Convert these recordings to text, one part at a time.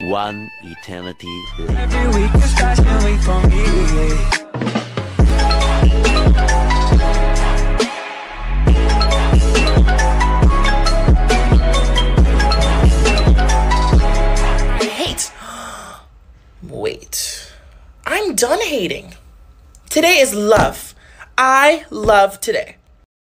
One eternity later. Every week is fashion week for me. Wait, I'm done hating. Today is love. I love today.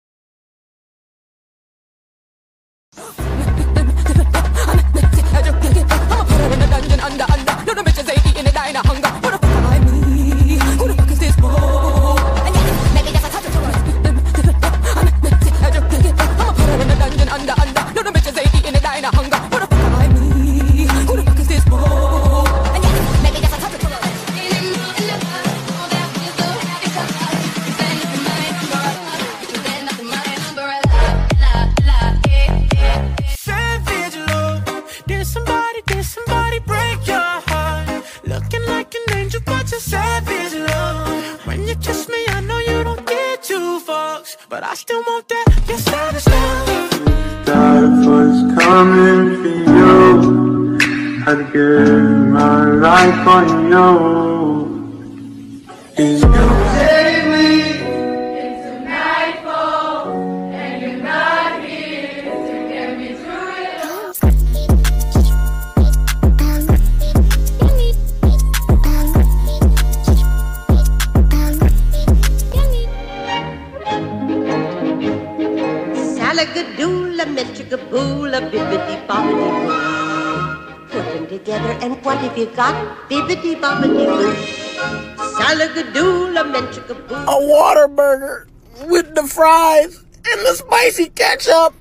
When you kiss me, I know you don't get two fucks, but I still want that, your savage love. That was coming for you. Had to give my life on you. Is you take me into nightfall, and you're not here to get me through it all. Salagadoola, metricaboola, bibbidi bobbidi boo. Put them together and what have you got? Bibbidi bobbidi boo. Salagadoola, metricaboo. A Whataburger with the fries and the spicy ketchup.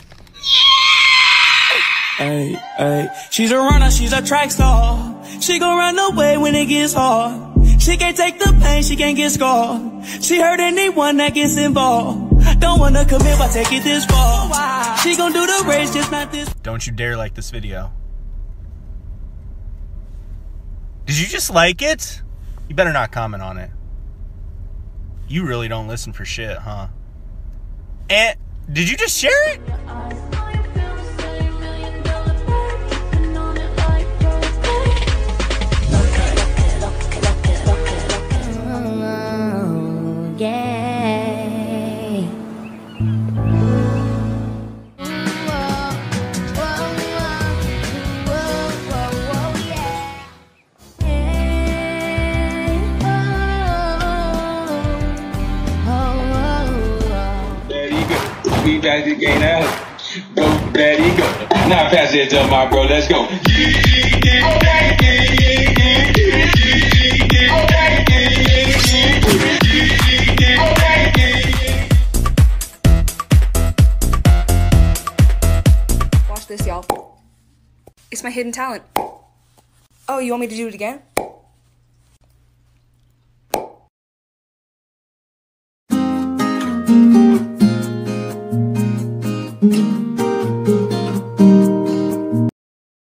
Hey, hey, she's a runner, she's a track star. She gon' run away when it gets hard. She can't take the pain, she can't get scarred. She hurt anyone that gets involved. Don't wanna commit, but take it this far. She gon' do the race, just not this. Don't you dare like this video. Did you just like it? You better not comment on it. You really don't listen for shit, huh? And did you just share it? We back to gain out. Go, daddy, go. Now pass it to my bro, let's go. Watch this, y'all. It's my hidden talent. Oh, you want me to do it again?